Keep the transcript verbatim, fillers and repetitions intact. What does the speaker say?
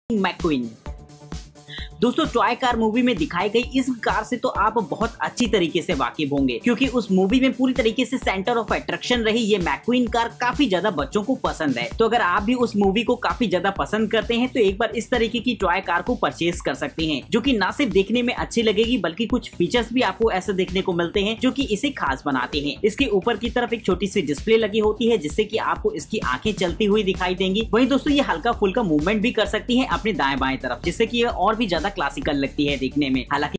McQueen. दोस्तों toy car movie में दिखाई गई इस कार से तो आप बहुत अच्छी तरीके से वाकिफ होंगे, क्योंकि उस मूवी में पूरी तरीके से सेंटर ऑफ अट्रैक्शन रही ये मैक्वीन कार काफी ज्यादा बच्चों को पसंद है। तो अगर आप भी उस मूवी को काफी ज्यादा पसंद करते हैं तो एक बार इस तरीके की टॉय कार को परचेज कर सकते हैं, जो कि ना सिर्फ देखने में अच्छी लगेगी बल्कि कुछ फीचर्स भी आपको ऐसे देखने को मिलते हैं जो कि इसे खास बनाते हैं। इसके ऊपर की तरफ एक छोटी सी डिस्प्ले लगी होती है जिससे कि आपको इसकी आंखें चलती हुई दिखाई देंगी। वहीं दोस्तों ये हल्का फुल्का मूवमेंट भी कर सकती है अपने दाएं बाएं तरफ, जिससे कि ये और भी ज्यादा क्लासिकल लगती है देखने में। हालांकि